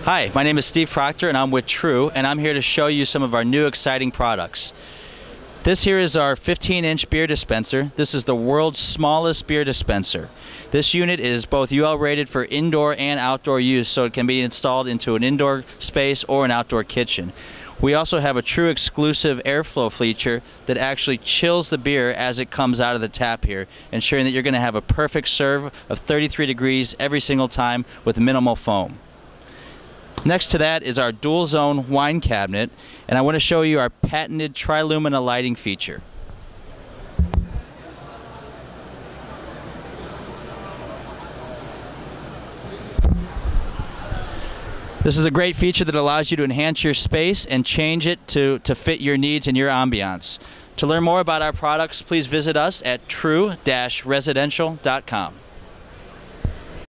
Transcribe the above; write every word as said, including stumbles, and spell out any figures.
Hi, my name is Steve Proctor and I'm with True, and I'm here to show you some of our new exciting products. This here is our fifteen inch beer dispenser. This is the world's smallest beer dispenser. This unit is both U L rated for indoor and outdoor use, so it can be installed into an indoor space or an outdoor kitchen. We also have a True exclusive airflow feature that actually chills the beer as it comes out of the tap here, ensuring that you're going to have a perfect serve of thirty-three degrees every single time with minimal foam. Next to that is our dual zone wine cabinet, and I want to show you our patented trilumina lighting feature. This is a great feature that allows you to enhance your space and change it to, to fit your needs and your ambiance. To learn more about our products, please visit us at true dash residential dot com.